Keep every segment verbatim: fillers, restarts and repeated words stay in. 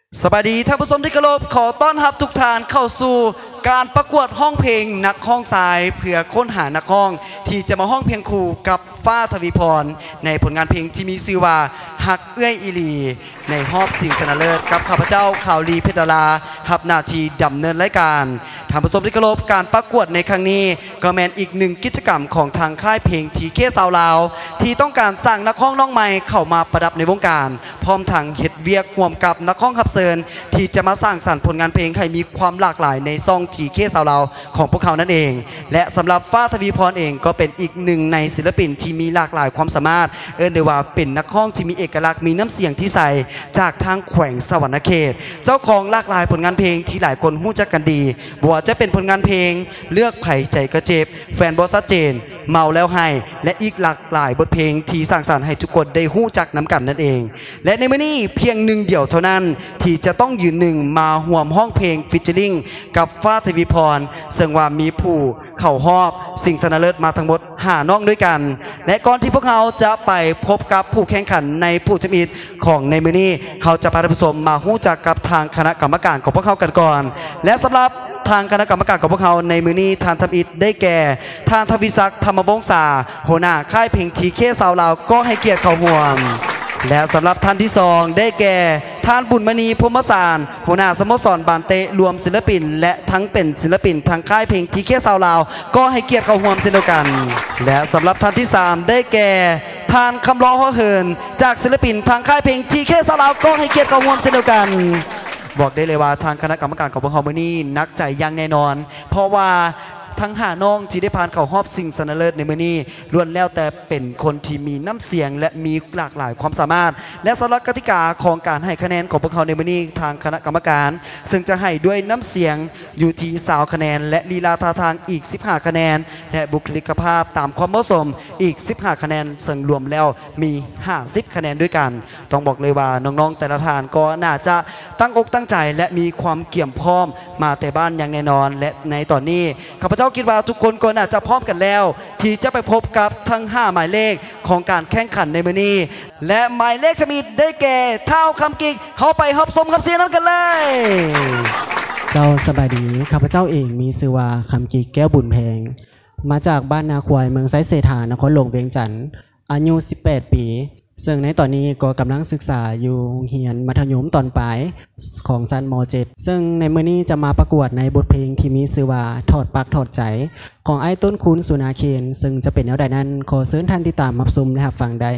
สวัสดีท่านผู้ชมที่เคารพขอต้อนรับทุกท่านเข้าสู่การประกวดห้องเพลงนักห้องสายเพื่อค้นหานักห้องที่จะมาห้องเพลงคู่กับฟ้าทวีพรในผลงานเพลงที่มีชื่อว่าหักเอื้อยอีลีในรอบชิงชนะเลิศกับข้าพเจ้าข่าวลีเพชรดาราหับหน้าที่ดำเนินรายการท่านผู้ชมที่เคารพการประกวดในครั้งนี้ก็แมนอีกหนึ่งกิจกรรมของทางค่ายเพลงทีเคสาวลาวที่ต้องการสร้างนักห้องน้องใหม่เข้ามาประดับในวงการพร้อมทางเฮ็ดเวียกร่วมกับนักห้องขับเซินที่จะมาสร้างสรรค์ผลงานเพลงให้มีความหลากหลายในซองทีเคสาวลาวของพวกเขานั่นเองและสำหรับฟ้าทวีพรเองก็เป็นอีกหนึ่งในศิลปินที่มีหลากหลายความสามารถเอิ้นได้ว่าเป็นนักห้องที่มีเอกลักษณ์มีน้ำเสียงที่ใสจากทางแขวงสวรรณเขตเจ้าของหลากหลายผลงานเพลงที่หลายคนรู้จักกันดีบ่ว่าจะเป็นผลงานเพลงเลือกไผ่ใจกระเจ็บแฟนบอสชัดเจนเมาแล้วให้และอีกหลากหลายบทเพลงที่สร้างสรรค์ให้ทุกคนได้รู้จักน้ำกันนั่นเองและในมื้อนี้เพียงหนึ่งเดียวเท่านั้นที่จะต้องยืนหนึ่งมาห่วมห้องเพลงฟิชเชอริงกับฟ้าทวีพรซึ่งว่ามีผู้เข้ารอบชิงชนะเลิศมาทั้งหมดห้าน้องด้วยกันและก่อนที่พวกเขาจะไปพบกับผู้แข่งขันในผู้ชมิตของในมื้อนี้เขาจะพาท่านผู้ชมมารู้จักกับทางคณะกรรมการของพวกเขากันก่อนและสำหรับทางคณะกรรมการของพวกเขาในมือนี้ทานทำอิฐได้แก่ทานทวิศักดิ์ธรรมวงศาหัวหน้าค่ายเพลงทีเคสาวลาวก็ให้เกียรติเขาห่วงและสำหรับท่านที่สองได้แก่ท่านบุญมณีพรหมสารหัวหน้าสโมสรบานเตะรวมศิลปินและทั้งเป็นศิลปินทางค่ายเพลงทีเคสาวลาวก็ให้เกียรติเขาห่วงเช่นเดียวกันและสำหรับท่านที่สามได้แก่ท่านคำร้องห่อเหินจากศิลปินทางค่ายเพลงทีเคสาวลาวก็ให้เกียรติเขาห่วงเช่นเดียวกันบอกได้เลยว่าทางคณะกรรมการของพวกเขาเมื่อนี้นักใจยังแน่นอนเพราะว่าทั้งห้าน้องที่ได้ผ่านเข้ารอบชิงชนะเลิศในมื้อนี้ล้วนแล้วแต่เป็นคนที่มีน้ำเสียงและมีหลากหลายความสามารถและสำหรับกติกาของการให้คะแนนของพวกเขาในมื้อนี้ทางคณะกรรมการซึ่งจะให้ด้วยน้ำเสียงอยู่ที่สาวคะแนนและลีลาท่าทางอีกสิบห้าคะแนนและบุคลิกภาพตามความเหมาะสมอีกสิบห้าคะแนนซึ่งรวมแล้วมีห้าสิบคะแนนด้วยกันต้องบอกเลยว่าน้องๆแต่ละท่านก็น่าจะตั้งอกตั้งใจและมีความเกี่ยมพร้อมมาแต่บ้านอย่างแน่นอนและในตอนนี้ข้าพเจ้าคิดว่าทุกคนก็น่าจะพร้อมกันแล้วที่จะไปพบกับทั้งห้าหมายเลขของการแข่งขันในมื้อนี้และหมายเลขจะมีได้แก่เท่าคำกิกเข้าไปฮับสมคำเสียงนั้นกันเลยเจ้าสบายดีข้าพเจ้าเองมีชื่อว่าคำกิกแก้วบุญแพงมาจากบ้านนาควายเมืองไซเศรษฐานครหลวงเวียงจันทร์อายุสิบแปดปีซึ่งในตอนนี้ก็กำลังศึกษาอยู่เรียนมัธยมตอนปลายของชั้นม เจ็ด ซึ่งในมื้อนี้จะมาประกวดในบทเพลงที่มีชื่อว่าถอดปากถอดใจของไอ้ต้นคูณสุนาเคนซึ่งจะเป็นแนวใดนั้นขอเชิญท่านติดตามรับชมและรับฟังได้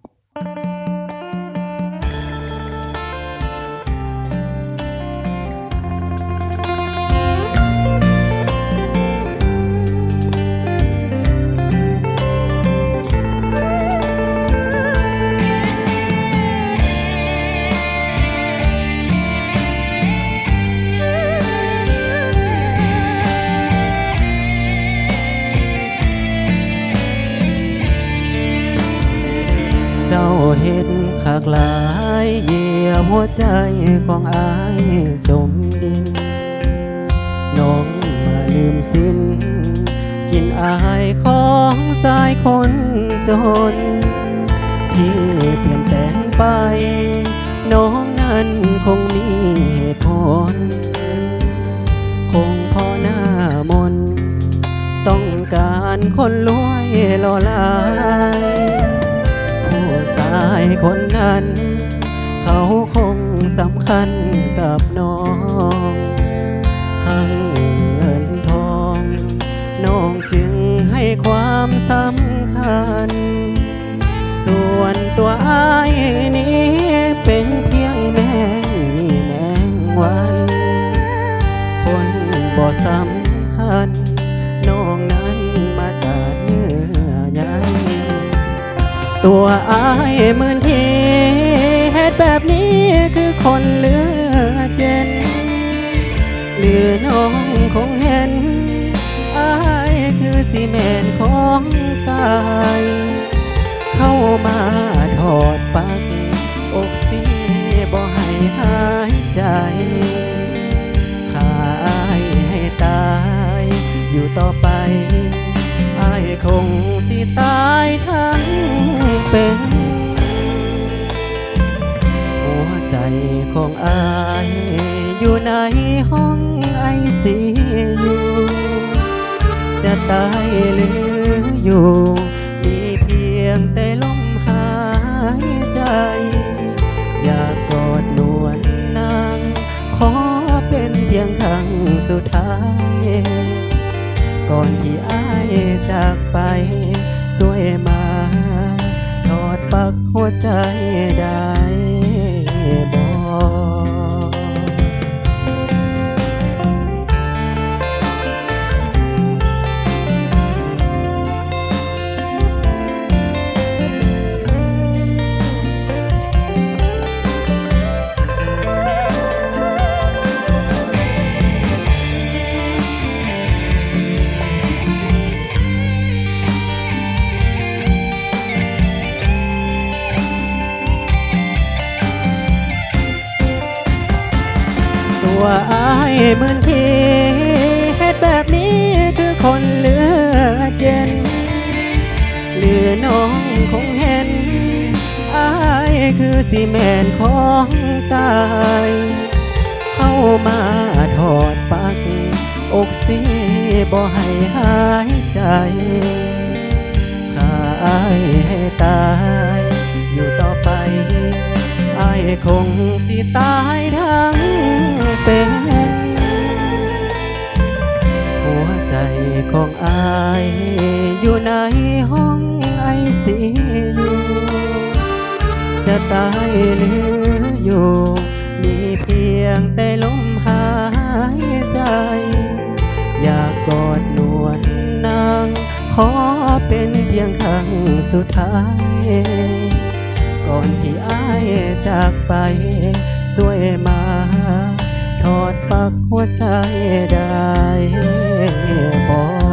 เจ้าเห็นขากหลายเหยียบหัวใจของอายจมดินน้องมาลืมสิ้นกินอายของสายคนจนที่เปลี่ยนแปลงไปน้องนั้นคงมีเหตุผลคงพอหน้ามนต้องการคนรวยหล่อหลายผู้ชายคนนั้นเขาคงสำคัญกับน้องทั้งเงินทองน้องจึงให้ความสำคัญส่วนตัวอ้ายนี้เป็นเพียงแมงมีแมงวันคนบ่สำคัญน้องนั้นมาตัดเยื่อใยตัวอ้ายเหมือนที่เหตุแบบนี้คือคนเลือดเย็นหรือน้องคงเห็นอ้ายคือซีเมนต์ของกายเข้ามาถอดปลั๊กอกสีบ่ให้หายใจขาอ้ายให้ตายอยู่ต่อไปอ้ายคงสิตายทั้งเป็นหัวใจใจของอายอยู่ในห้องไอซียูจะตายหรืออยู่มีเพียงแต่ลมหายใจอยากกอดนวลนางขอเป็นเพียงครั้งสุดท้ายก่อนที่อายจากไปสวยมาถอดปลั๊กหัวใจได้บ่ว่าอายเหมือนที่เฮ็ดแบบนี้คือคนเลือดเย็นหรือน้องคงเห็นอายคือซีเมนต์ของตายเข้ามาถอดปลั๊กอกสิบ่ให้หายใจข้าอายให้ตายอยู่ต่อไปอายคงสิตายทั้งเป็นหัวใจของอายอยู่ในห้องไอซียูจะตายหรืออยู่มีเพียงแต่ลมหายใจอยากกอดนวลนางขอเป็นเพียงครั้งสุดท้ายก่อนที่อายจากไปสวยมาถอดปลั๊กหัวใจได้บ่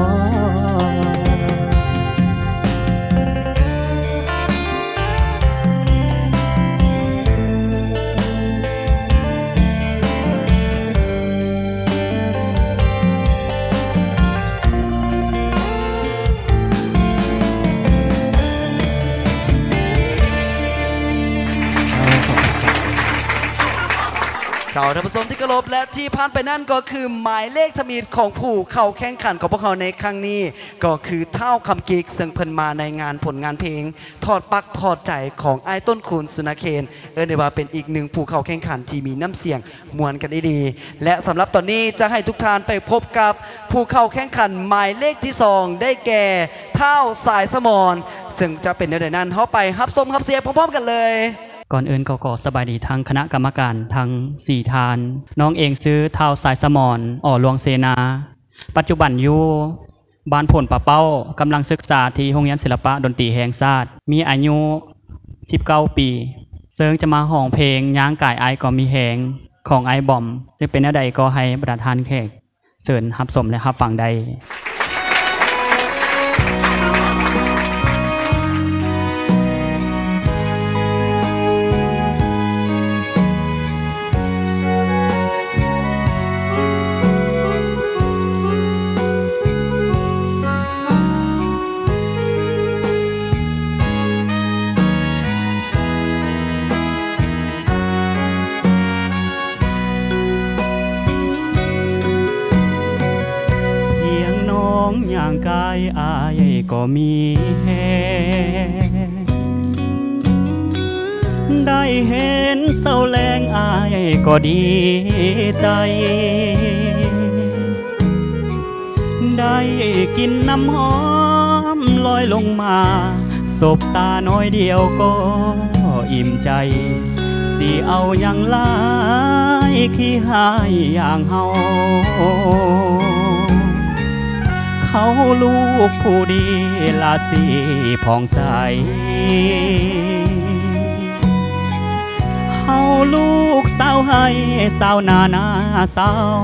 เจ้าท่านผู้ชมที่เคารพและที่ผ่านไปนั่นก็คือหมายเลขทะเบียนของผู้เข้าแข่งขันของพวกเขาในครั้งนี้ก็คือเท่าคำกิกซึ่งเพิ่นมาในงานผลงานเพลงถอดปลั๊กถอดใจของไอ้ต้นคูณสุนเคนเอิ้นได้ว่าเป็นอีกหนึ่งผู้เข้าแข่งขันที่มีน้ำเสียงมวลกันได้ดีและสำหรับตอนนี้จะให้ทุกท่านไปพบกับผู้เข้าแข่งขันหมายเลขที่สองได้แก่เท่าสายสมรซึ่งจะเป็นในนั้นเข้าไปฮับชมฮับเสียงพร้อมๆกันเลยก่อนอื่นก็ขอสบายดีทางคณะกรรมการทางสี่ทานน้องเองซื้อเท้าสายสมรอ่อหลวงเสนาปัจจุบันอยู่บ้านผลปะเป้ากำลังศึกษาที่โรงเรียนศิลปะดนตรีแห่งชาติมีอายุสิบเก้าปีเซิงจะมาห้องเพลงย้างกายไอก็มีแหงของไอบอมซึ่งเป็นอะไรก็ให้ประธานแขกเชิญรับชมและรับฟังได้อย่างกายอายก็มีแหงได้เห็นเศร้าแรงอายก็ดีใจได้กินน้ำหอมลอยลงมาสบตาน้อยเดียวก็อิ่มใจสิเอาอย่างหลายขี้หายอย่างเฮาเขาลูกผู้ดีลาสีผ่องใสเขาลูกสาวให้สาวนานาสาว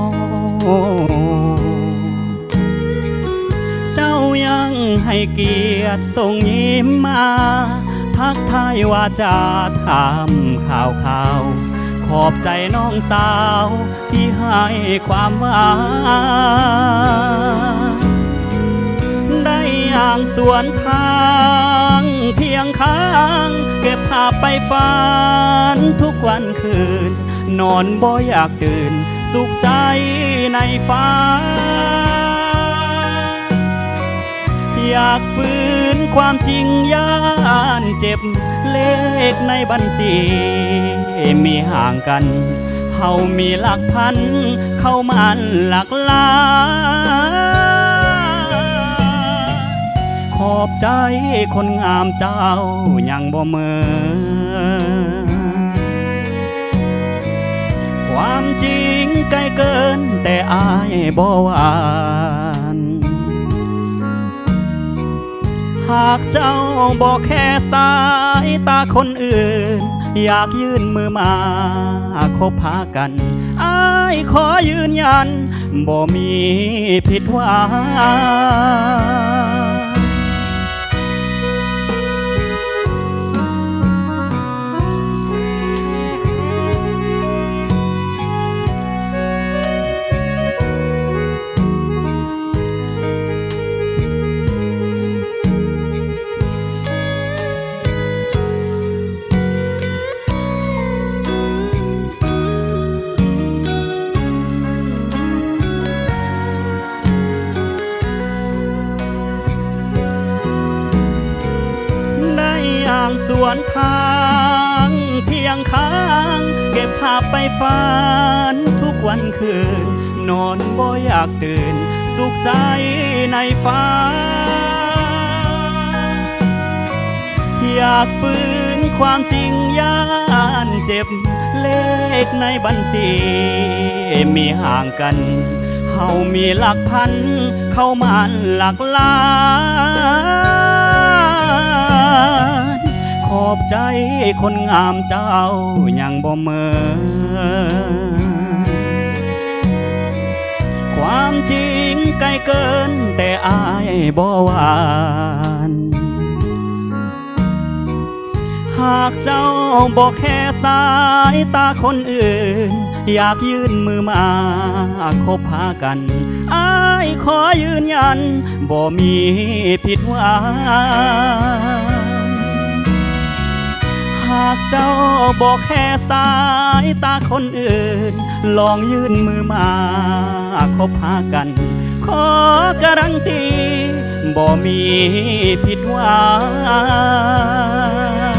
เจ้ายังให้เกียรติส่งยิ้มมาทักทายว่าจะถามข่าวข่าวขอบใจน้องสาวที่ให้ความหวังได้อย่างสวนทางเพียงข้างเก็บภาพไปฝันทุกวันคืนนอนบ่อยากตื่นสุขใจในฟ้าอยากฝืนความจริงย่านเจ็บเลขในบัญชีมีห่างกันเฮามีหลักพันเข้ามันหลักล้านขอบใจคนงามเจ้ายังบ่เมินความจริงไกลเกินแต่อายบ่หวานหากเจ้าบอกแค่สายตาคนอื่นอยากยื่นมือมาคบหากันอ้ายขอยืนยันบ่มีผิดหวังสวนทางเพียงข้างเก็บภาพไปฝันทุกวันคืนนอนบ่อยากตื่นสุขใจในฟ้าอยากฝืนความจริงย่านเจ็บเลขในบัญชีมีห่างกันเฮามีหลักพันเข้ามันหลักล้านขอบใจคนงามเจ้ายังบ่เมินความจริงไกลเกินแต่อายบ่หวานหากเจ้าบอกแค่สายตาคนอื่นอยากยื่นมือมาคบหากันอ้ายขอยืนยันบ่มีผิดหวังหากเจ้าบอกแค่สายตาคนอื่นลองยื่นมือมาคบหากันขอการันตีบ่มีผิดหวัง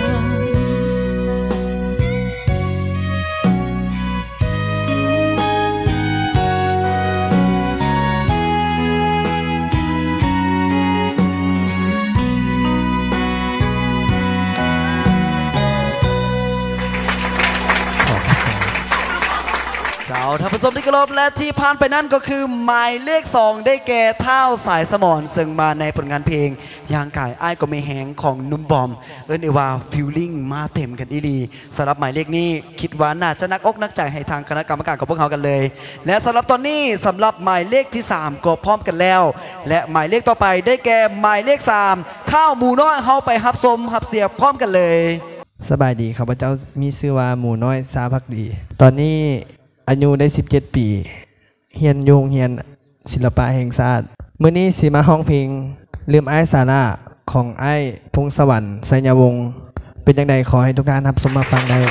เจ้าท่านผู้ชมที่เคารพและที่ผ่านไปนั่นก็คือหมายเลขสองได้แก่เท้าสายสมรซึ่งมาในผลงานเพลงยางกายอ้ายก็ไม่แห้งของนุ่มบอมเอิ้นเอว่าฟิลลิ่งมาเต็มกันอีดีสำหรับหมายเลขนี้คิดว่าน่าจะนักอกนักใจให้ทางคณะกรรมการของพวกเขากันเลยและสำหรับตอนนี้สำหรับหมายเลขที่สามก็พร้อมกันแล้วและหมายเลขต่อไปได้แก่หมายเลขสามเท้าหมูน้อยเขาไปฮับสมฮับเสียบพร้อมกันเลยสบายดีครับพระเจ้ามีชื่อว่าหมูน้อยซาพักดีตอนนี้อายุได้สิบเจ็ดปีเฮียนโยงเฮียนศิลปะแห่งชาติมื้อนี้สิมาห้องเพลงลืมอ้ายสาระของอ้ายพงศวรรค์ไสยวงศ์เป็นจังไดขอให้ทุกท่านรับชมมาฟังได้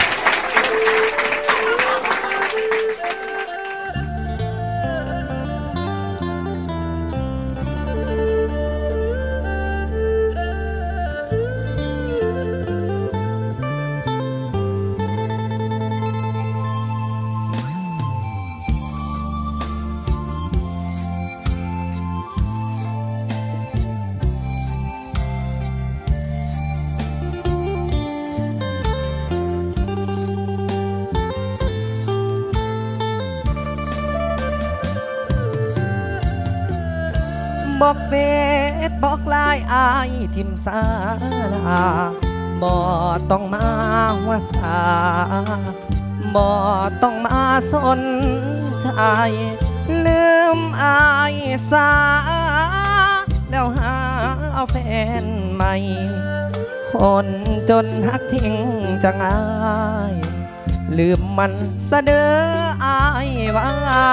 บอกเฟซบอกไลน์อายทิมสาลาบ่ต้องมาหัวสาบ่ต้องมาสนใจลืมอายสาแล้วหาแฟนใหม่คนจนหักทิ้งจังอายลืมมันเสดออายว่า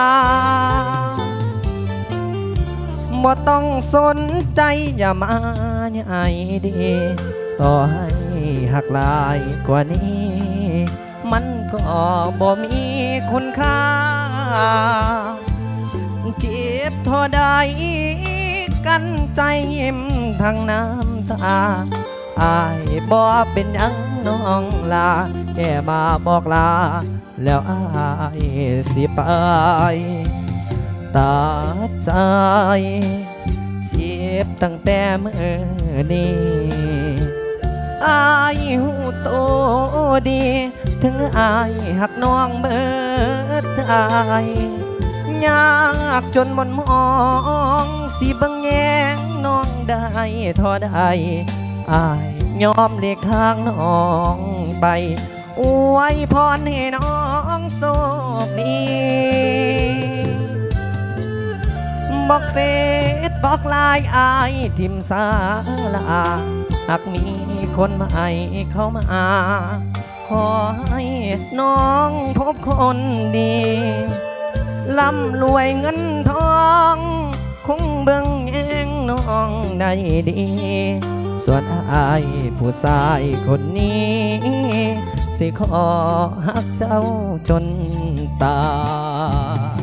บ่ต้องสนใจอย่ามาใหญ่ดีต่อให้หักหลายกว่านี้ มันก็บ่มีคุณค่าเจ็บเท่าใดกันใจยิ้มทางน้ำตาอายบ่เป็นหยังน้องลาแค่มาบอกลาแล้วอายสิไปตัดใจเจ็บตั้งแต่เมื่อนี้อายหูโตดีถึงอายหักน้องเบิดใจยากจนหมดมองสิบังแยงน้องได้ทอได้อายยอมเลีกทางน้องไปอวยพรให้น้องโชคดีบอกเฟซบอกไลน์อายทิมสาลาหากมีคนใหม่เข้ามาขอให้น้องพบคนดีร่ำรวยเงินทองคงเบิ่งแย่งน้องได้ดีส่วนอายผู้ชายคนนี้สิขอหักเจ้าจนตาย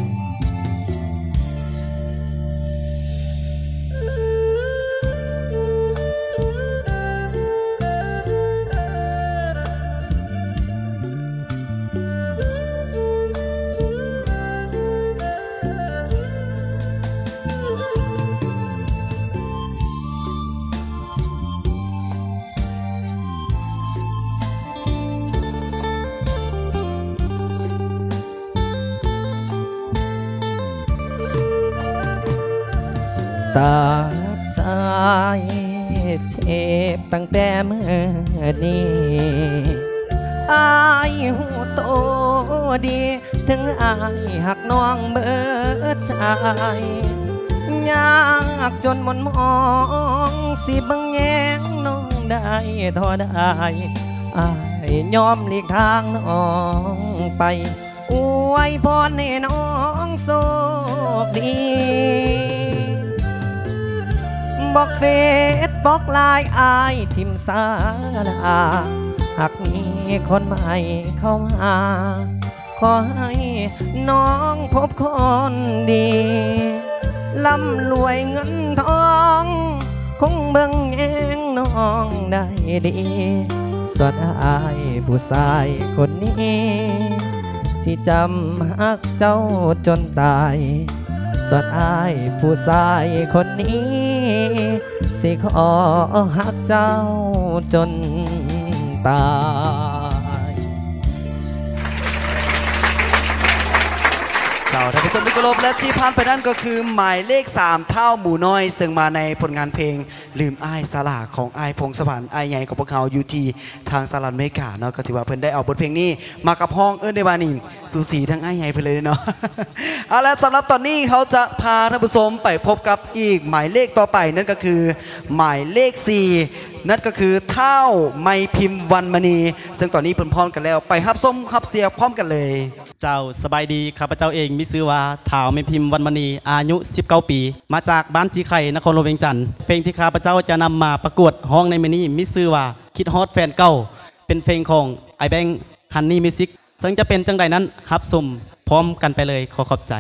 ตาใจเจ็บตั้งแต่เมื่อนี้อายหูโตดีถึงอายหักน้องเบิดใจยากจนหมดมองสิบังแยงน้องได้ทอได้อายยอมหลีกทางน้องไปอวยพรให้น้องโชคดีบอกเฟซบอกไลน์อายทิมสาลาหากมีคนใหม่เข้ามาขอให้น้องพบคนดีร่ำรวยเงินทองคงเบิ่งแย่งน้องได้ดีส่วนอายผู้ชายคนนี้ที่จำหักเจ้าจนตายส่วนอายผู้ชายคนนี้สิขอหักเจ้าจนตายเจ้าท่านผู้ชมที่เคารพและที่ผ่านไปนั่นก็คือหมายเลขสามเท่าหมูน้อยซึ่งมาในผลงานเพลงลืมอ้ายสลาของอ้ายพงศวรรค์อ้ายใหญ่ของพวกเขาอยู่ที่ทางสหรัฐอเมริกาเนาะก็ถือว่าเพิ่นได้เอาบทเพลงนี้มากับห้องเอิ้นได้ว่านี่สูสีทั้งอ้ายใหญ่ไปเลยเนาะ เอาละสำหรับตอนนี้เขาจะพาท่านผู้ชมไปพบกับอีกหมายเลขต่อไปนั่นก็คือหมายเลขสี่นั่นก็คือเท่าไม่พิมพ์วันมณีซึ่งตอนนี้เพิ่นพร้อมกันแล้วไปฮับส้มฮับเสียพร้อมกันเลยเจ้าสบายดีข้าพเจ้าเองมีชื่อว่าท้าวไม่พิมพ์วันมณีอายุสิบเก้าปีมาจากบ้านสีไข่นครหลวงเวียงจันทร์เพลงที่ข้าพเจ้าจะนำมาประกวดห้องในมื้อนี้มีชื่อว่าคิดฮอดแฟนเก่าเป็นเพลงของไอแบงค์ฮันนี่มิวสิกซึ่งจะเป็นจังใดนั้นฮับส้มพร้อมกันไปเลยขอขอบใจ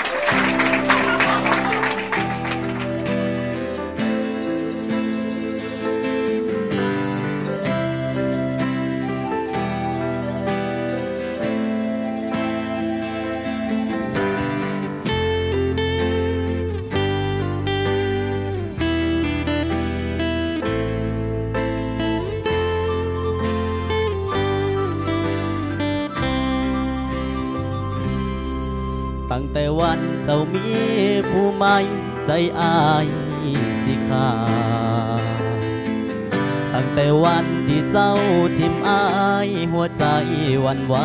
ตั้งแต่วันเจ้ามีผู้ใหม่ใจอายสิขาดตั้งแต่วันที่เจ้าทิมอายหัวใจหวั่นไหว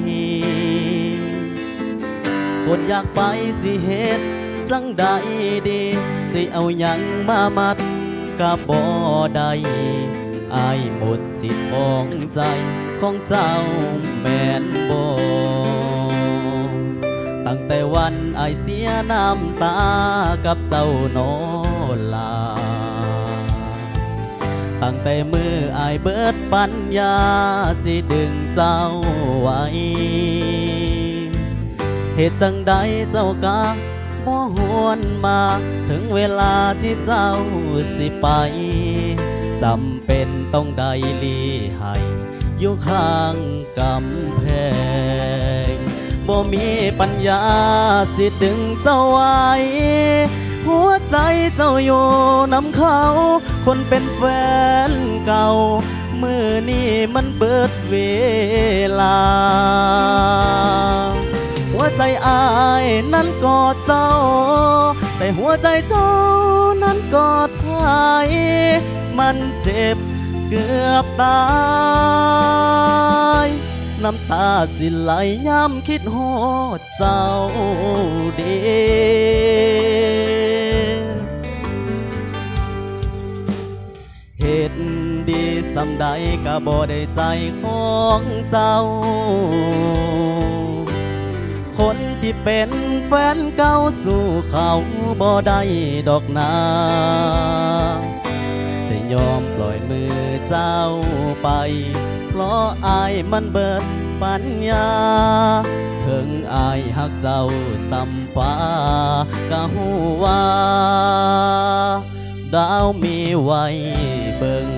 คนอยากไปสิเหตุจังใดดีสิเอายังมามัดกับบ่ได้อายหมดสิทธิ์ของใจของเจ้าแม่นบ่ตั้งแต่วันอายเสียน้ำตากับเจ้าโนลาตั้งแต่มืออายเบิดปัญญาสิดึงเจ้าไว้เหตุจังใดเจ้ากะบ่หวนมาถึงเวลาที่เจ้าสิไปจำเป็นต้องได้ลีให้อยู่ข้างกำแพงบ่มีปัญญาสิดึงเจ้าไว้หัวใจเจ้าอยู่นำเขาคนเป็นแฟนเก่ามือนี้มันเบิดเวลาหัวใจอายนั้นกอดเจ้าแต่หัวใจเจ้านั้นกอดไผมันเจ็บเกือบตายน้ำตาสิไหลย้ำคิดฮอดเจ้าเด้เหตุดีสำใดก็บ่ได้ใจของเจ้าคนที่เป็นแฟนเก่าสู่เขาบ่ได้ดอกนาจะยอมปล่อยมือเจ้าไปเพราะอายมันเบิดปัญญาถึงอายหักเจ้าซ้ำฟ้าก็หูว่าดาวมีไว้เบิ่ง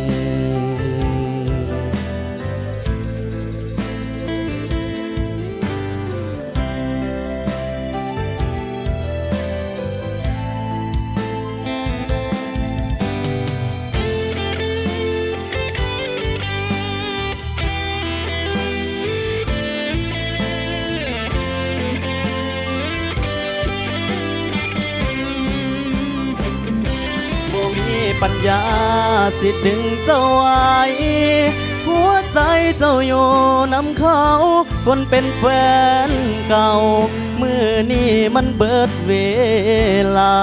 ปัญญาสิดึงเจ้าไว้หัวใจเจ้าอยู่นำเขาคนเป็นแฟนเก่ามือนี้มันเบิดเวลา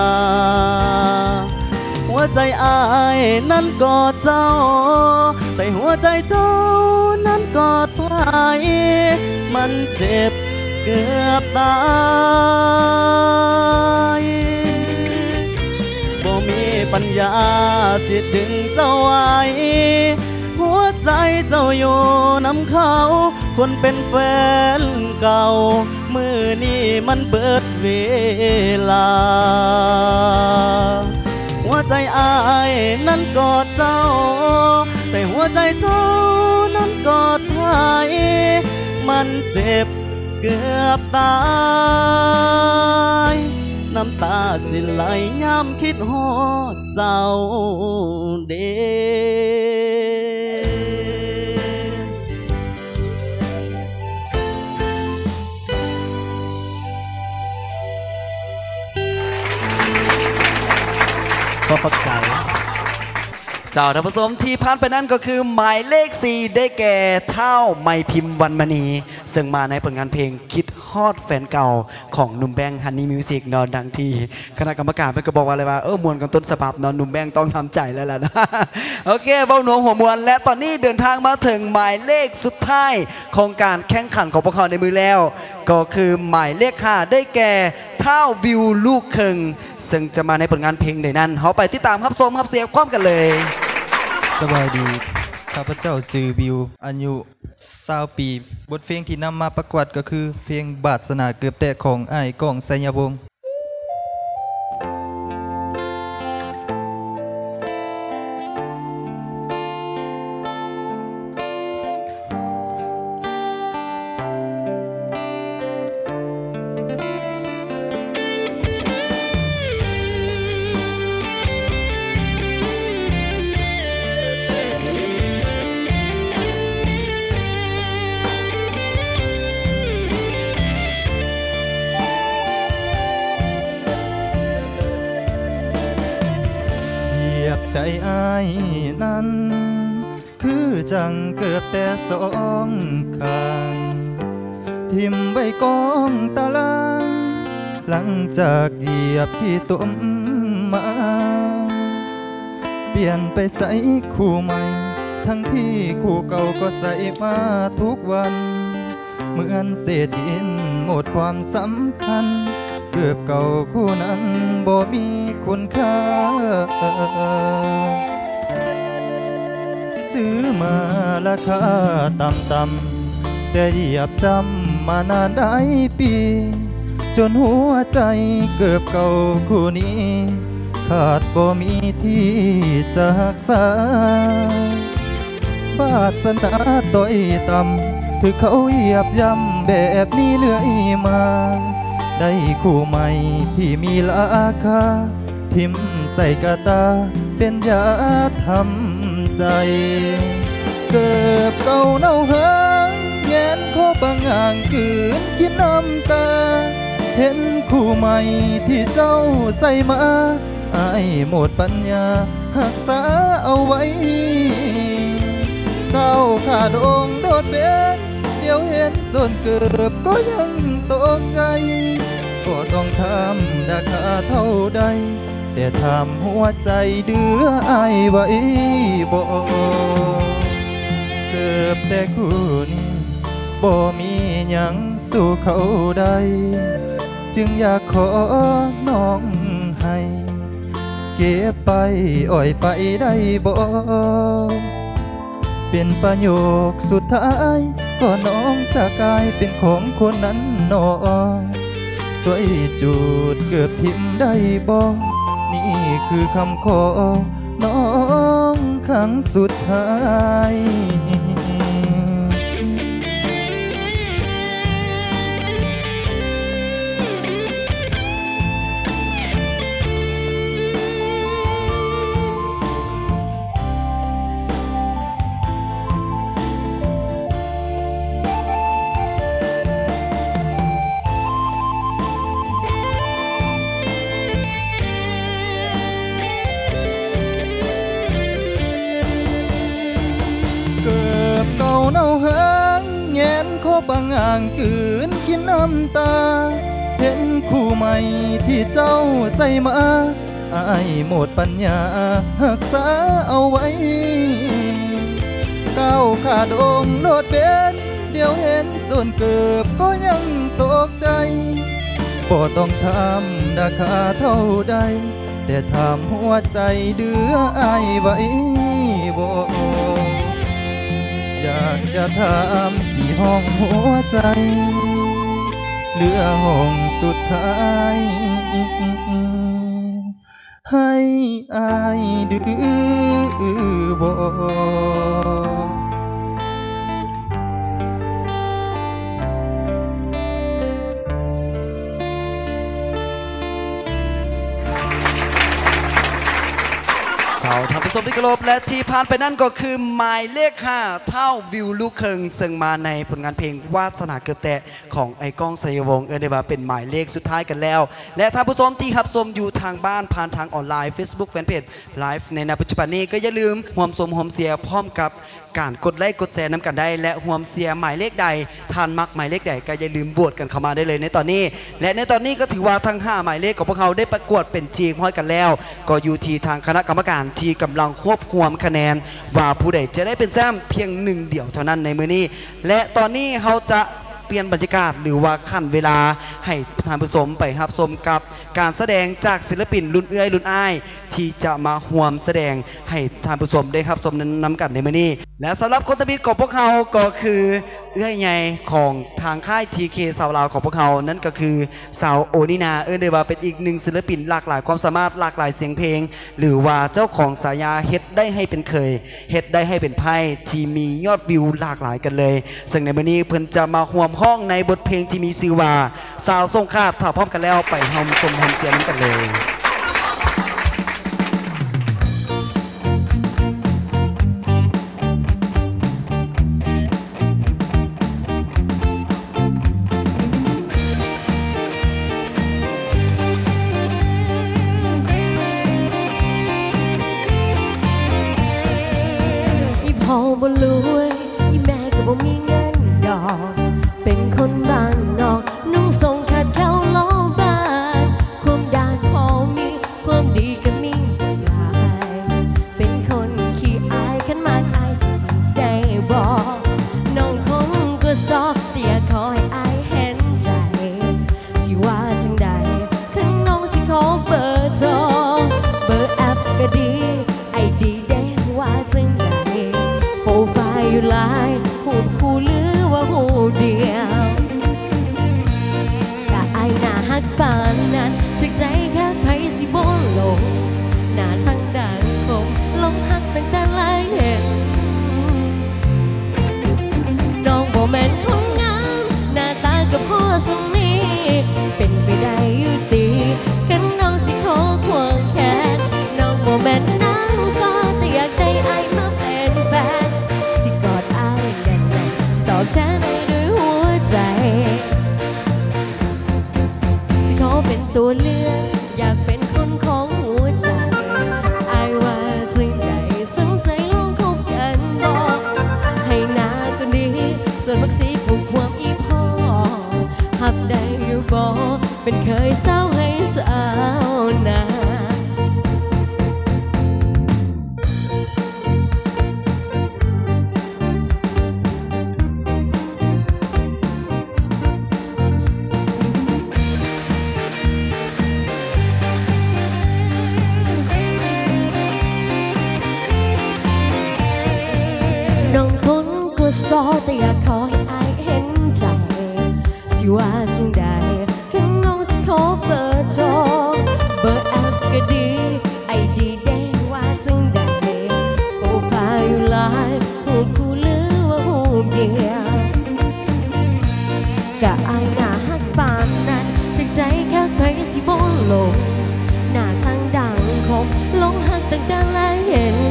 หัวใจอายนั้นกอดเจ้าแต่หัวใจเจ้านั้นกอดไผมันเจ็บเกือบตายบ่มีปัญญาสิดึงเจ้าไว้หัวใจเจ้าอยู่นำเขาคนเป็นแฟนเก่ามือนี้มันเบิดเวลาหัวใจอายนั้นกอดเจ้าแต่หัวใจเจ้านั้นกอดไผมันเจ็บเกือบตายน้ำตาสิไหลย้ำคิดฮอดเจ้าเด้ขอปักใจเจ้าท่านผู้ชมที่ผ่านไปนั่นก็คือหมายเลขสี่ได้แก่เท่าไม่พิมพ์วันมณีซึ่งมาในผลงานเพลงคิดฮอดแฟนเก่าของหนุ่มแบงค์ฮันนี่มิวสิกนอนดังทีคณะกรรมการเพิ่งก็บอกว่าอะไรว่าเออมวลกันต้นฉบับนอนหนุ่มแบงค์ต้องทำใจแล้วล่ะนะโอเคเบ้าหนวงหัวมวลและตอนนี้เดินทางมาถึงหมายเลขสุดท้ายของการแข่งขันของพวกเขาในมือแล้วก็คือหมายเลขห้าได้แก่เท่าวิวลูกเคิงซึ่งจะมาในผลงานเพลงใดนั้นเขาไปติดตามครับชมครับเสียงความกันเลยสบายดีข้าพเจ้าซื้อบิวอายุสาวปีบทเพลงที่นำมาประกวดก็คือเพลงบาสนาเกือบแตะของอ้ายก้องไสยวงศ์ใจอ้ายนั้นคือจังเกือบแต่สองข้างทิมใบกองตารางหลังจากเหยียบขี้ตุ่มมาเปลี่ยนไปใส่คู่ใหม่ทั้งที่คู่เก่าก็ใส่มาทุกวันเหมือนเศษดินหมดความสำคัญเกือบเก่าคู่นั้นบ่มีคุณค่าซื้อมาราคาต่ำๆแต่เหยียบจำมานานได้ปีจนหัวใจเกือบเก่าคู่นี้ขาดบ่มีที่จะรักษาบาสนาต้อยต่ำถือเขาเหยียบย่ำแบบนี้เลื่อยมาได้คู่ใหม่ที่มีราคาทิมใส่กระตาเป็นยาทำใจเกือบเก่าเน่าหางแงนขอบางอ่างคืนกินน้ำตาเห็นคู่ใหม่ที่เจ้าใส่มาอายหมดปัญญาหักษาเอาไว้ก้าวขาดองโดดเบ็ดเดี๋ยวเห็นส่วนเกือบก็ยังตกใจก็ต้องทำราคาเท่าใดแต่ทำหัวใจเดืออายไว้บ่เกือบแต่คู่นี้บ่มีหยังสู้เขาได้จึงอยากขอน้องให้เก็บไปอ่อยไปได้บ่เป็นประโยคสุดท้ายก็น้องจะกลายเป็นของคนนั้นน้องสวยจูดเกือบทิมได้บ่นี่คือคำขอน้องครั้งสุดท้ายเน่าหางแงนขอบางอ่างกืนกินน้ำตาเห็นคู่ใหม่ที่เจ้าใส่มาอายหมดปัญญาหักษาเอาไว้ก้าวขาดองโดดเบ็ดเดี๋ยวเห็นส่วนเกือบก็ยังตกใจบ่ต้องทำราคาเท่าใดแต่ทำหัวใจเดืออายไว้บ่อยากจะถามที่ห้องหัวใจเหลือห้องสุดท้ายให้อายดื้อบ่เจ้าท่านผู้ชมที่เคารพและที่ผ่านไปนั่นก็คือหมายเลขห้าเท่าวิวลูกเคิงซึ่งมาในผลงานเพลงวาสนาเกือบแตะของไอ้ก้องสยวงศ์เออเดบาเป็นหมายเลขสุดท้ายกันแล้วและท่านผู้ชมที่รับชมอยู่ทางบ้านผ่านทางออนไลน์ Facebook Fanpage ไลฟ์ในณปัจจุบันนี้ก็อย่าลืมห่วมสมห่วมเสียพร้อมกับการกดไลค์กดแชร์น้ำกันได้และห่วมเสียหมายเลขใดทานมักหมายเลขใดก็อย่าลืมโหวตกันเข้ามาได้เลยในตอนนี้และในตอนนี้ก็ถือว่าทั้งห้าหมายเลขของพวกเขาได้ประกวดเป็นทีมห้อยกันแล้วก็อยู่ที่ทางคณะกรรมการที่กำลังควบคุมคะแนนว่าผู้ใดจะได้เป็นแชมป์เพียงหนึ่งเดียวเท่านั้นในมือนี้และตอนนี้เขาจะเปลี่ยนบรรยากาศหรือว่าขั้นเวลาให้ท่านผู้ชมไปรับชมกับการแสดงจากศิลปินรุ่นเอื้อยรุ่นอ้ายที่จะมาห่วมแสดงให้ท่านผู้ชมได้รับชมนำกันในมื้อนี้และสำหรับคนทบิดของพวกเขาก็คือเอื้อยใหญ่ของทางค่าย ที เค สาวลาวของพวกเขานั่นก็คือสาวโอนินาเอื้อเดว่าเป็นอีกหนึ่งศิลปินหลากหลายความสามารถหลากหลายเสียงเพลงหรือว่าเจ้าของสายาเฮ็ดได้ให้เป็นเคยเฮ็ดได้ให้เป็นไพ่ที่มียอดวิวหลากหลายกันเลยซึ่งในมื้อนี้เพิ่นจะมาห่วมห้องในบทเพลงที่มีชื่อว่าสาวทรงคาดถ้าพร้อมกันแล้วไปชมชมชมเสียงกันเลยพ่อบ่รวยอีแม่ก็บ่มีเงินดอกเป็นคนบ้านนอกนุ่งทรงขาดเข้าล้อบ้านความด้านพ่อมีความดีก็มีหลายเป็นคนขี้อายขันมากอายสิจีได้บอกน้องคงก็ซอแต่อยากขอให้อายเห็นใจสิว่าจังใดขันน้องสิขอเบอร์โทรเบอร์แอปก็ดีไอดีแดงว่าจังใดเดียวกะอายหน้าฮักปานนั้นถึงใจคักไผสิบ่ลงหน้าทางดังคมลงฮักตั้งแต่หลายเห็นน้องบ่แม่นคนงามหน้าตากับพ่อสมีเป็นไปได้อยู่ตีกันน้องสิขอควงแขนน้องบ่แม่นนางฟ้าแต่อยากได้อายมาเป็นแฟนสิกอดอายแน่นๆสิตอบแทนอายด้วยหัวใจสิขอเป็นตัวเลือกอยากเป็นคนของหัวใจอายว่าจึงได้สนใจลองคบกันบอกให้หน้าก็ดีส่วนมักสีผูกความอีพ่อหับได้อยู่บ่เป็นเคยเศร้าให้สาวนาน้องคนก็ซอแต่อยากขอให้อายเห็นใจสิว่าจังใดแค่น้องสิขอเบอร์โทรเบอร์แอปก็ดีไอดีแดงว่าจังใดโปรไฟล์อยู่หลายหูคู่หรือว่าหูเดียวกะอายหน้าฮักปานนั้นถึงใจแค่ใครสิบ่ลงหน้าทางดังคมลงฮักตั้งแต่แรกเห็น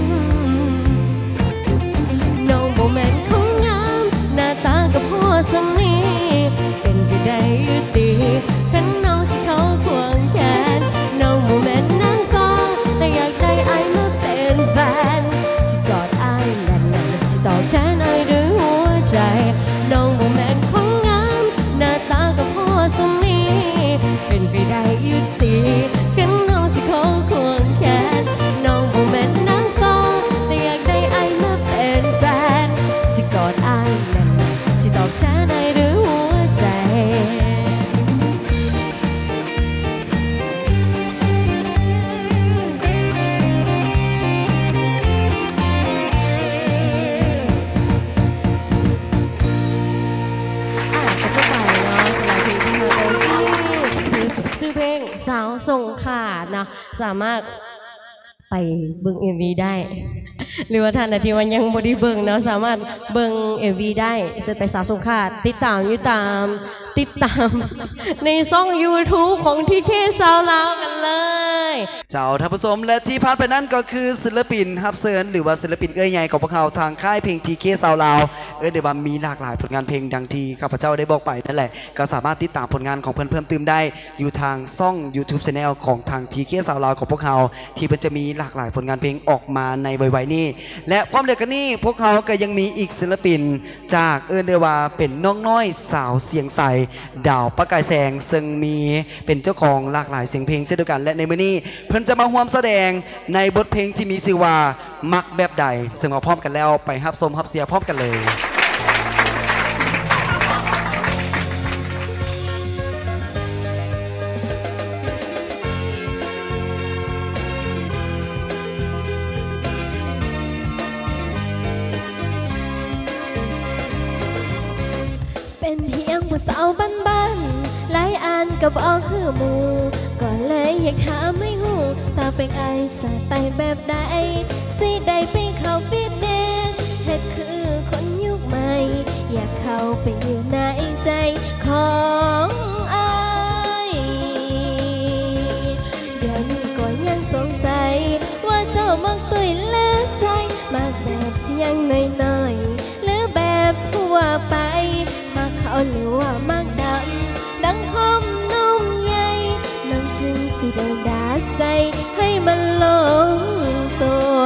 น้องบ่แม่นคนงามหน้าตากับพ่อสมีเป็นไปได้อยู่ตีคันน้องสิเขาควงแขนน้องบ่แม่นนางฟ้าแต่อยากได้อายมาเป็นแฟนสิกอดอายแน่นๆสิตอบแทนอายด้วยหัวใจน้องบ่แม่นคนงามหน้าตากับพ่อสมีเป็นไปได้อยู่ตีคันน้องสิเขาควงแขนน้องบ่แม่นนางฟ้าแต่อยากได้อายมาเป็นแฟนสิกอดอายแน่นๆสิตอบแทนอายด้วยหัวใจชื่อเพลงสาวส่งขาดนะสามารถไปเบิ่ง เอ็ม วี ได้ หรือว่าท่านที่วันยังบ่ได้เบิ่งเนาะสามารถเบิ่ง เอ็ม วี ได้เสิร์ชไปสาวส่งขาดติดตามอยู่ตามติดตามในช่อง ยูทูบ ของ ที เค ชาวลาวกันเลยเจ้าท่านผู้ชมและที่ผ่านไปนั้นก็คือศิลปินฮับเซิร์นหรือว่าศิลปินเอ้ยใหญ่ของพวกเขาทางค่ายเพลง ที เค ชาวลาวเอ้ยเดี๋ยวว่ามีหลากหลายผลงานเพลงดังที่ข้าพเจ้าได้บอกไปนั่นแหละก็สามารถติดตามผลงานของเพื่อนเพิ่มเติมได้อยู่ทางช่อง ยูทูบ Channel ของทาง ที เค ชาวลาวของพวกเขาที่มันจะมีหลากหลายผลงานเพลงออกมาในไวๆนี้และพร้อมเดียวกันนี้พวกเขาก็ยังมีอีกศิลปินจากเอิ้นเดว่าเป็นน้องน้อยสาวเสียงใสดาวประกายแสงซึ่งมีเป็นเจ้าของหลากหลายเสียงเพลงเช่นเดียวกันและในมื้อนี้เพิ่นจะมาร่วมแสดงในบทเพลงที่มีชื่อว่ามักแบบใดซึ่งมาพร้อมกันแล้วไปรับชมรับเสียพร้อมกันเลยเป็นเพียงผู้สาวบ้านๆหลายอันกับออกคือหมูก็เลยอยากถามไม่หูสาวเป็นไอสไตล์แบบใดสิได้ไปเข้าฟิตเนสเฮ็ดคือคนยุคใหม่อยากเข้าไปอยู่ในใจของอายเดี๋ยวนี้ก็ยังสงสัยว่าเจ้ามักตุยเลิกใจมักแบบเจียงหน่อยๆหรือแบบทั่วไปมักเขาหรือว่ามักดำดังคมนุ่มใหญ่น้องจึงสิได้ดาใส่ให้มันลงตัว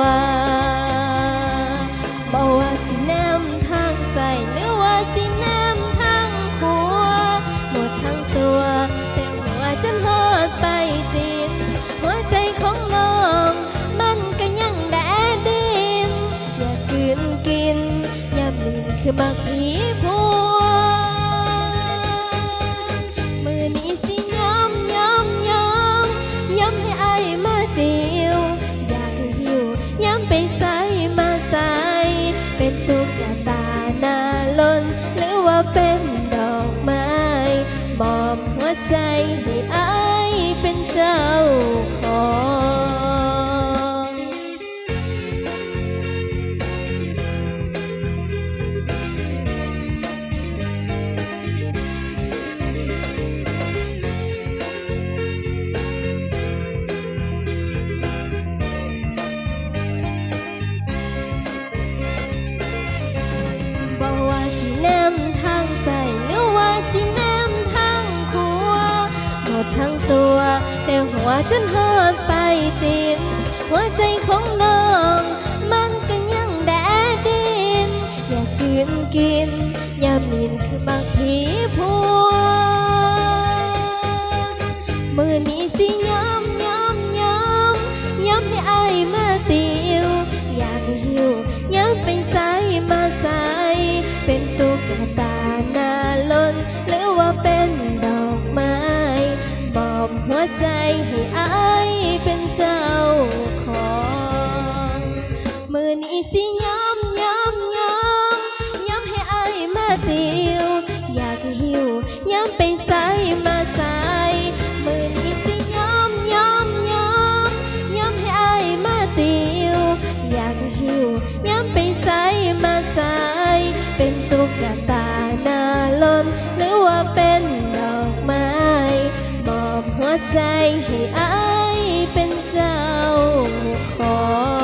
บอกว่าสิน้ำทางใส่หรือว่าสิน้ำทางขัวหมดทั้งตัวแต่หัวจนหอดไปตีนหัวใจของน้องมันก็ยังแดดดินอยากกินกินยามนี้คือบักผีผัวมือนี้สิยอมยอมยอมยอมให้อายมาเดียวอยากให้หิวย้ำไปใส่มาใส่เป็นตุ๊กตาหน้าล้นหรือว่าเป็นดทั้งตัวแต่หัวจนหอดไปติดหัวใจของน้องมันก็ยังแดดดินอยากกินกินยามมินคือมักผีผัวมือนี้สิย้ำย้ำย้ำย้ำให้อายมาติวอยากให้หิวย้ำไปใส่มาใส่เป็นตุ๊กตาหน้าล้นหรือว่าเป็นดอกไม้มอบหัวใจให้อายเป็นเจ้าของมือนี้สิย้ำย้ำย้ำย้ำให้อายมาติวอยากให้หิวย้ำไปใส่มาใส่มือนี้สิย้ำย้ำย้ำย้ำให้อายมาติวอยากให้หิวย้ำไปใส่มาใส่เป็นตุ๊กตาหน้าล้นหรือว่าเป็นดอกไม้มอบหัวใจให้อายเป็นเจ้าของ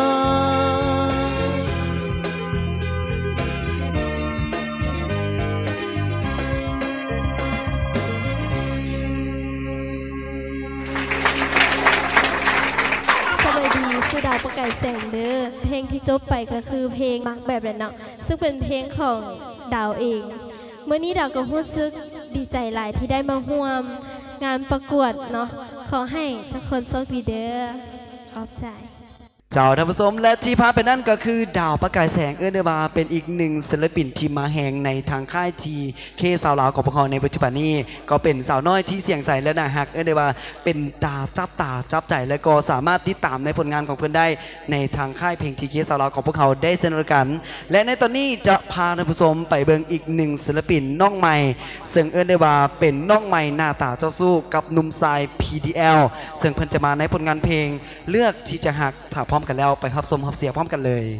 ชื่อดาวประกายแสงเด้อเพลงที่จบไปก็คือเพลงมักแบบนั้นเนาะซึ่งเป็นเพลงของดาวเองเมื่อนี้ดาวก็รู้สึกดีใจหลายที่ได้มาร่วมงานประกวดเนาะขอให้ทุกคนโชคดีเด้อขอบใจเจ้าท่านผู้ชมและที่พาไปนั่นก็คือดาวประกายแสงเอิ้นเดบาเป็นอีกหนึ่งศิลปินที่มาแหงในทางค่ายทีเคสาวลาวของพวกเขาในปัจจุบันนี้ก็เป็นสาวน้อยที่เสียงใสและน่าฮักเอิ้นเดบาเป็นตาจับตาจับใจและก็สามารถติดตามในผลงานของเพื่อนได้ในทางค่ายเพลงทีเคสาวลาวของพวกเขาได้เช่นเดียวกันและในตอนนี้จะพาท่านผู้ชมไปเบิ่งอีกหนึ่งศิลปินน้องใหม่ซึ่งเอิ้นเดบาเป็นน้องใหม่หน้าตาเจ้าสู้กับหนุ่มทราย พี ดี แอล ซึ่งเพิ่นจะมาในผลงานเพลงเลือกที่จะฮักถ้าพร้อมกันแล้วไปรับชมรับเสียพร้อมกันเลย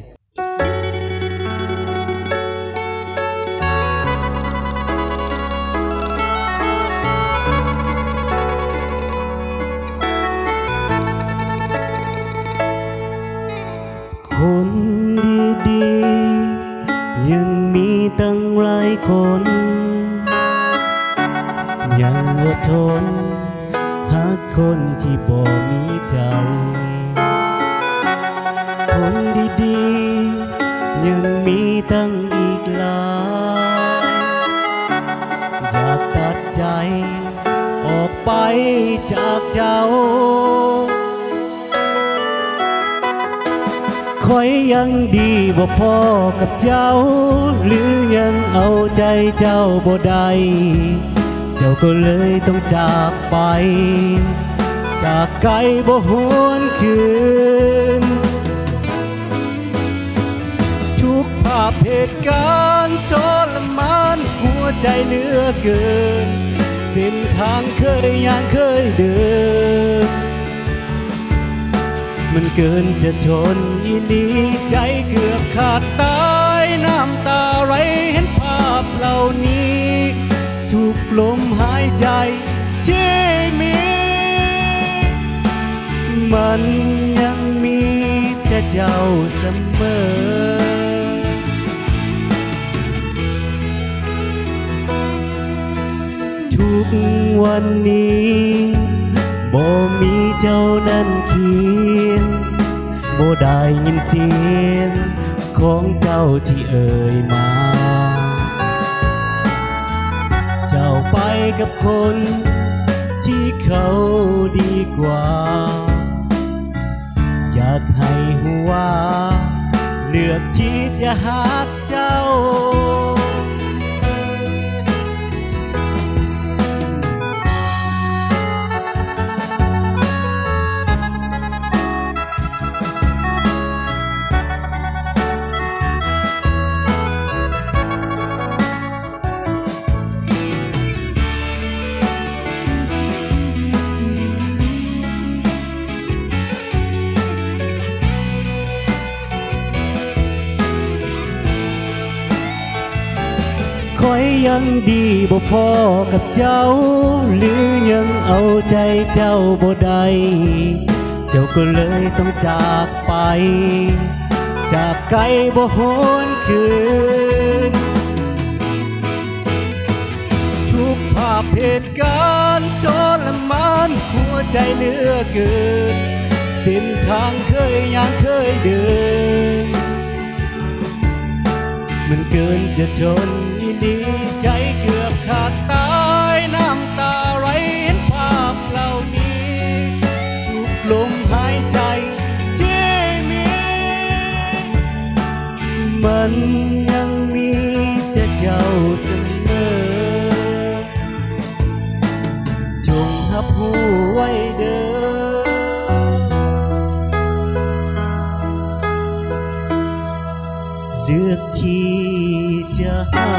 คนดีๆยังมีตั้งหลายคนยังอดทนหาคนที่บ่มีใจคนดีๆยังมีตั้งอีกหลายอยากตัดใจออกไปจากเจ้าคอยยังดีบ่พอกับเจ้าหรือยังเอาใจเจ้าบ่ได้เจ้าก็เลยต้องจากไปจากไกลบ่หวนคืนทุกภาพเหตุการณ์ทรมานหัวใจเหลือเกินเส้นทางเคยย่างเคยเดินมันเกินจะทนอีหลีใจเกือบขาดตายน้ำตาไหลเห็นภาพเหล่านี้ทุกลมหายใจที่มีมันยังมีแต่เจ้าเสมอทุกวันนี้บ่มีเจ้านั้นเคียงบ่ได้ยินเสียงของเจ้าที่เอ่ยมาเจ้าไปกับคนที่เขาดีกว่าอยากให้หัวเลือกที่จะหักเจ้าคอยยังดีบ่พอกับเจ้าหรือยังเอาใจเจ้าบ่ได้เจ้าก็เลยต้องจากไปจากไกลบ่หวนคืนทุกภาพเหตุการณ์ทรมานเกินเส้นทางเคยย่างเคยเดินมันเกินจะทนอีหลีใจเกือบขาดตายน้ำตาไหลเห็นภาพเหล่านี้ทุกลมหายใจที่มีมันยังมีแต่เจ้าเสมอจงรับผู้ไว้เด้อเลือกที่จะหา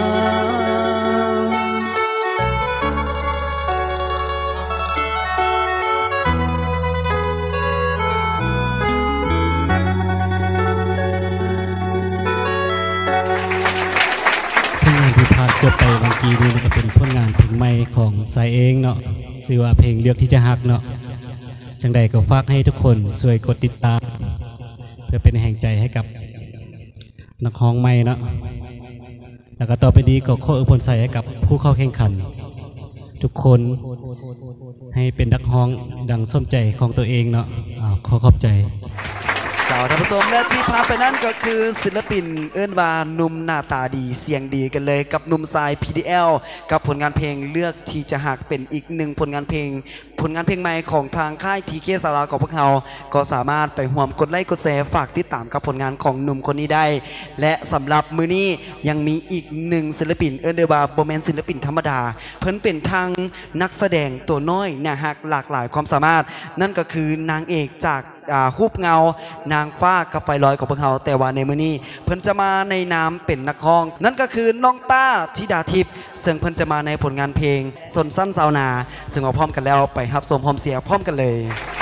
ผลงานที่ผ่านจบไปบางกีนี่ก็เป็นผลงานเพลงใหม่ของสายเองเนาะชื่อว่าเพลงเลือกที่จะหักเนาะจังใดก็ฝากให้ทุกคนช่วยกดติดตามเพื่อเป็นแห่งใจให้กับนักร้องใหม่เนาะแล้วก็ต่อไปนี้ก็ขออวยพรใส่ให้กับผู้เข้าแข่งขันทุกคนให้เป็นนักร้องดังสมใจของตัวเองเนาะขอขอบใจเจ้าท่านผู้ชมและที่พาไปนั่นก็คือศิลปินเอิ้นว่าหนุ่มหน้าตาดีเสียงดีกันเลยกับหนุ่มทราย พี ดี แอล กับผลงานเพลงเลือกที่จะหักเป็นอีกหนึ่งผลงานเพลงผลงานเพลงใหม่ของทางค่าย ที เค สาราของพวกเราก็สามารถไปร่วมกดไลค์กดแชร์ฝากติดตามกับผลงานของหนุ่มคนนี้ได้และสำหรับมื้อนี้ยังมีอีกหนึ่งศิลปินเอิ้นว่าบ่แม่นศิลปินธรรมดาเพิ่นเป็นทางนักแสดงตัวน้อยน่าฮักหลากหลายความสามารถนั่นก็คือนางเอกจากคูบเงานางฟ้ากับไฟลอยของพวกเขาแต่ว่าในมื้อนี้เพิ่นจะมาในนามเป็นนักร้องนั่นก็คือน้องต้าธิดาทิพย์ซึ่งเพิ่นจะมาในผลงานเพลงสนสั้นสาวนาซึ่งเอาพร้อมกันแล้วไปรับชมพร้อมเสียพร้อมกันเลย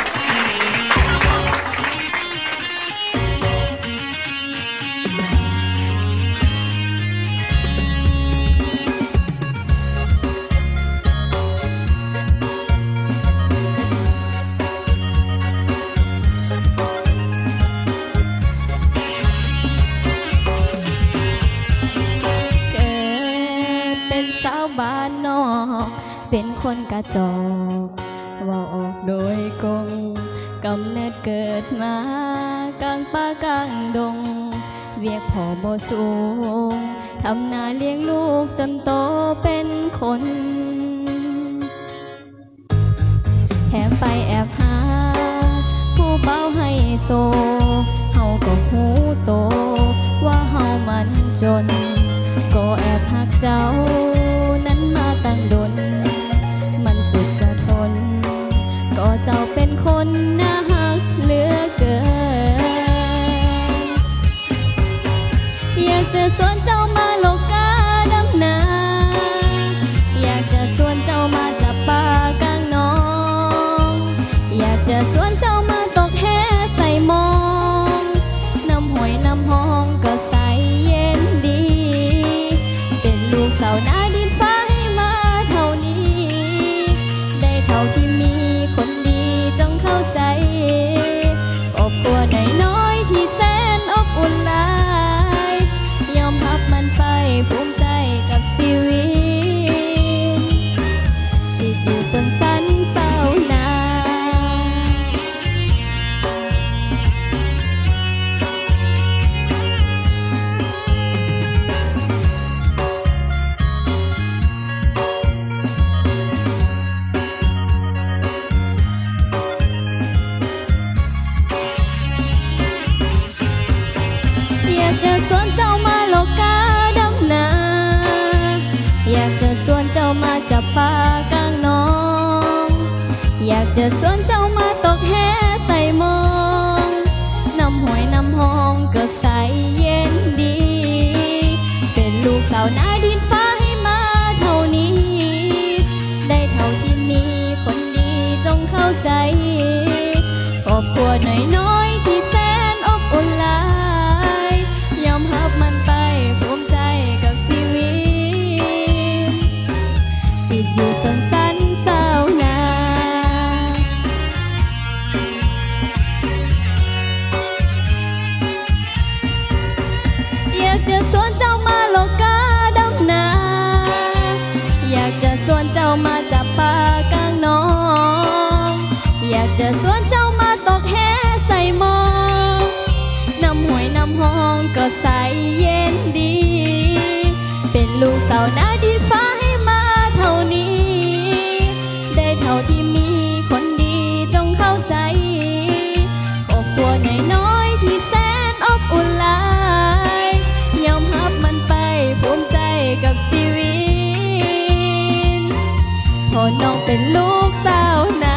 บ้านนอกเป็นคนกระจอกว่าออกโดยกงกำเนิดเกิดมากลางป่ากลางดงเวียกพ่อบ่สูงทำนาเลี้ยงลูกจนโตเป็นคนแถมไปแอบหาผู้เบ้าให้โซเฮาก็หูโตว่าเฮามันจนก็แอบหักเจ้านั้นมาตั้งดนมันสุดจะทนก็เจ้าเป็นคนน่าหักเหลือเกินอยากจะสวนเจ้ามาโลกาดำนาอยากจะสวนเจ้ามาจับปลากลางน้องอยากจะสวนเจ้ามาตกแห่ใส่มองน้ำหอยน้ำหองก็ใสเย็นดีเป็นลูกสาวนาดินฟ้าให้มาเท่านี้ได้เท่าที่มีคนดีจงเข้าใจครอบครัวน้อยๆที่แสนอบอุ่นหลายยอมรับมันไปภูมิใจกับชีวิตที่อยู่สันสันสาวนาอยากจะสวนเจ้ามาโลกาดำนาอยากจะสวนเจ้ามาจับปลากลางน้องอยากจะสวนเจ้ามาตกแห่ใส่มองน้ำหอยน้ำหองก็ใสเย็นดีเป็นลูกสาวนาดินฟ้าให้มาเท่านี้ได้เท่าที่มีคนดีจงเข้าใจครอบครัวน้อยๆที่แสนอบอุ่นหลายยอมรับมันไปภูมิใจกับชีวิตติดอยู่สันสันสาวนาอยากจะสวนเจ้ามาโลกาดำนาลูกสาวหน้าดินฟ้าให้มาเท่านี้ได้เท่าที่มีคนดีจงเข้าใจครอบครัวน้อยๆที่แสนอบอุ่นหลายยอมรับมันไปภูมิใจกับชีวิตพอน้องเป็นลูกสาวนา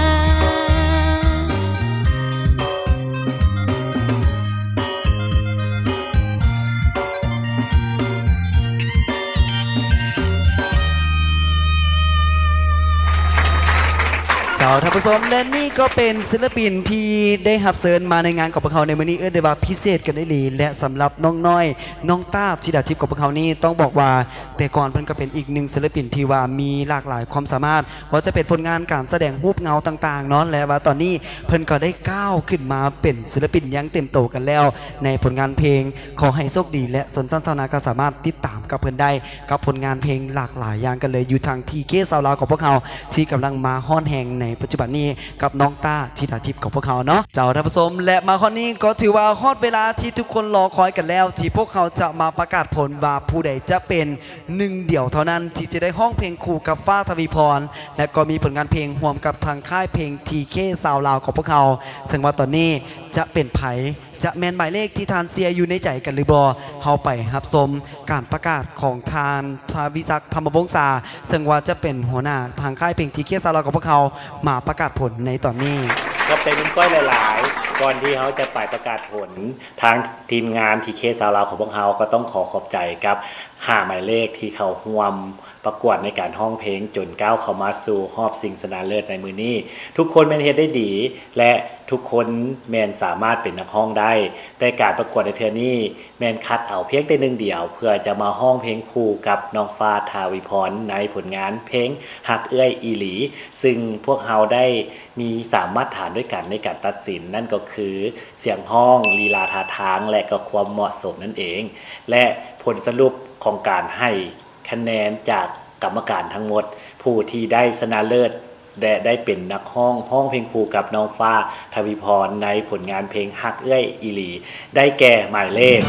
เจ้าท่านผู้ชมและนี่ก็เป็นศิลปินที่ได้หับเชิญมาในงานของพวกเขาในวันนี้เอื้อได้ว่าพิเศษกันได้ดีและสำหรับน้องน้อยน้องต้าธิดาทิพย์ของพวกเขานี่ต้องบอกว่าแต่ก่อนเพิ่นก็เป็นอีกหนึ่งศิลปินที่ว่ามีหลากหลายความสามารถว่าจะเป็นผลงานการแสดงรูปเงาต่างๆเนาะและว่าตอนนี้เพิ่นก็ได้ก้าวขึ้นมาเป็นศิลปินยังเต็มโตกันแล้วในผลงานเพลงขอให้โชคดีและสนใจชาวนาก็สามารถติดตามกับเพิ่นได้กับผลงานเพลงหลากหลายอย่างกันเลยอยู่ทางทีเคสาวลาวของพวกเขาที่กำลังมาฮ้อนแหงในปัจจุบันนี้กับน้องต้าธิดาทิพย์ของพวกเขาเนาะเจ้าท่านผู้ชมและมาข้อนี้ก็ถือว่าฮอดเวลาที่ทุกคนรอคอยกันแล้วที่พวกเขาจะมาประกาศผลว่าผู้ใดจะเป็นหนึ่งเดี่ยวเท่านั้นที่จะได้ห้องเพลงคู่กับฟ้าทวีพรและก็มีผลงานเพลงร่วมกับทางค่ายเพลงทีเคสาวลาวของพวกเขาซึ่งว่าตอนนี้จะเป็นไผจะแมนหมายเลขที่ทานเสียอยู่ในใจกันหรือบอเฮาไปรับชมการประกาศของทานทวิศักดิ์ธรรมวงศาซึ่งว่าจะเป็นหัวหน้าทางค่ายเพลงทีเคสาวลาวของพวกเขามาประกาศผลในตอนนี้ก็เป็นก้อยหลายๆก่อนที่เขาจะไปประกาศผลทางทีมงานทีเคสาวลาวของพวกเขาก็ต้องขอขอบใจกับห้าหมายเลขที่เขาร่วมประกวดในการห้องเพลงจนก้าวเข้ามาสู่รอบชิงชนะเลิศในมือนี้ทุกคนแมนเฮ็ดได้ดีและทุกคนแมนสามารถเป็นนักห้องได้แต่การประกวดในเทื่อนี้แมนคัดเอาเพียงแต่หนึ่งเดียวเพื่อจะมาห้องเพลงคู่กับน้องฟ้าทาวิพรในผลงานเพลงหักเอื้อยอีหลีซึ่งพวกเขาได้มีสามมาตรฐานด้วยกันในการตัดสินนั่นก็คือเสียงห้องลีลาท่าทางและก็ความเหมาะสมนั่นเองและผลสรุปของการให้คะแนนจากกรรมการทั้งหมดผู้ที่ได้ชนะเลิศและได้เป็นนักห้องห้องเพลงคู่กับน้องฟ้าทวีพรในผลงานเพลงฮักเอื้อยอีหลีได้แก่หมายเลข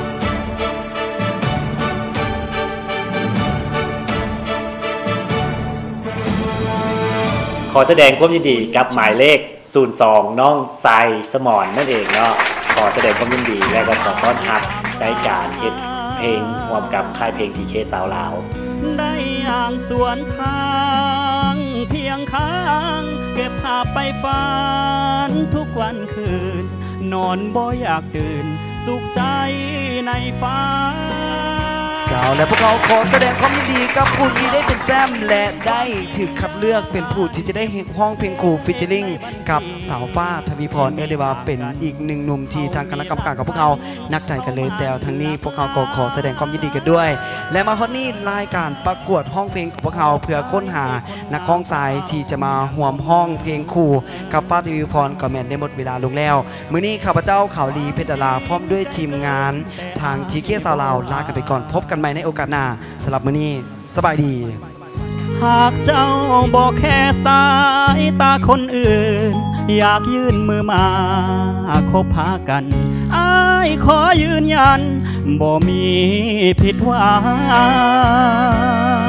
ขอแสดงความยินดีกับหมายเลขศูนย์สองน้องไซสมอนนั่นเองเนาะขอแสดงความยินดีและก็ขอต้อนรับในการเฮ็ดเพลงร่วมกับค่ายเพลงทีเคสาวลาวได้อ่างสวนทางเพียงข้างเก็บภาพไปฝันทุกวันคืนนอนบ่อยากตื่นสุขใจในฟ้าเจ้าและพวกเขาขอแสดงความยินดีกับผู้ที่ได้เป็นแซมและได้ถูกคัดเลือกเป็นผู้ที่จะได้ห้องเพลงคู่ฟิชเชอริงกับสาวฟ้าทวีพรเอเดวาเป็นอีกหนึ่งหนุ่มที่ทางคณะกรรมการกับพวกเขานักใจกันเลยแต่ทั้งนี้พวกเขาก็ขอแสดงความยินดีกันด้วยและมาคนนี้รายการประกวดห้องเพลงของพวกเขาเพื่อค้นหานักร้องสายที่จะมาห่วมห้องเพลงคู่กับฟ้าทวีพรก็แมนได้หมดเวลาลงแล้วมื้อนี้ข้าพเจ้าข่าวลีเพชรดาราพร้อมด้วยทีมงานทางทีเคสาวลาวลากันไปก่อนพบกันใหม่ในโอกาสหน้าสำหรับมื้อนี้สบายดีหากเจ้าบอกแค่สายตาคนอื่นอยากยื่นมือมาคบหากันอ้ายขอยืนยันบ่มีผิดหวัง